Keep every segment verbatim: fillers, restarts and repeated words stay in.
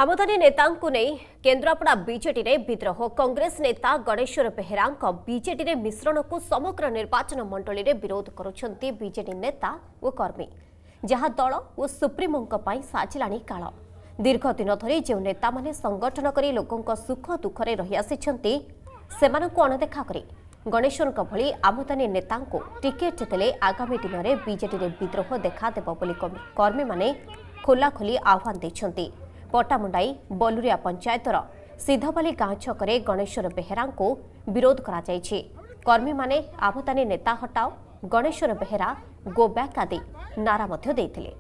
आमदानी नेता केन्द्रापड़ा बीजेडी में विद्रोह कांग्रेस नेता गणेश्वर बेहेरा बीजेडी में मिश्रण को समग्र निर्वाचन मंडली में विरोध करुछंती बीजेडी नेता और कर्मी जहां दल और सुप्रीमों साजिला काल दीर्घ दिन धरी जो नेता माने संगठन करी लोकों सुख दुखरे रही आसिछंती सेमानंकु अणदेखा करी गणेश्वर भली आमदानी नेता टिकेट देले आगामी दिन में बीजेडी में विद्रोह देखा देबो बोली कर्मी माने खोलाखोली आह्वान दैछंती। पटामुंडाई बलुरिया पंचायतर सिधबाली गाँ छकरे गणेश्वर बेहेरा को विरोध करा जायछि। कर्मी माने आमदानी नेता हटाओ गणेश्वर बेहेरा गो बैक आदि नारा मध्य देथिले।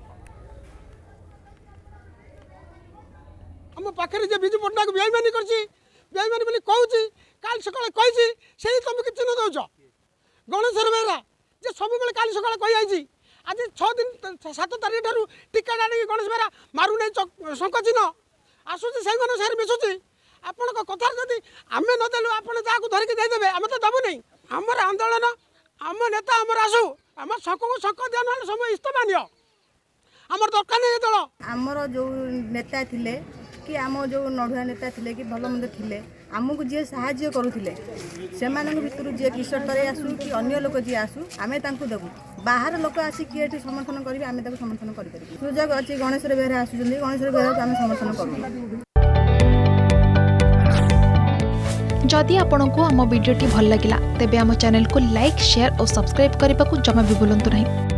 हम पाखरे जे बिजू पटनाक बेईमानी करछि बेईमानी बोली कहउछि काल सकाळे कहिछि सेही तुम कि चिन्ह दउछ गणेश्वर बेहेरा जे सब बेले काल सकाळे कहि आइछि आज छह दिन सात तारीख ठारू टिकेट आनी गणेश बेहेरा मारू नहीं शंख चिन्ह आसुची से सर मिशुची आपण कथार जदि आमे न देलु आपण जाकू धरिक देदेबे आमे तो दबु नहीं हमर आंदोलन आम नेता हमर आसु हमर शंख को शंख दिया न समय इस्तफा नियो हमर दरकार नहीं दल हमर जो नेता थिले कि आम जो नढ़ुआ नेता थिले कि भल मंद थिले आमको जी साहाय्य करुले से भितर जी किशोर तरे आसू कि अन्य लोक जी आसू आम देवु बाहर लोक आसिक समर्थन करेंगे आम समर्थन करें सुजोग अच्छी गणेश्वर बेहेरा आसुच्च गणेश्वर बेहेरा आम समर्थन करूँ। जदि आपंक आम भिडी भल लगा तेब आम चैनल को लाइक शेयर और सब्सक्राइब करने को जमा भी भूलु नहीं।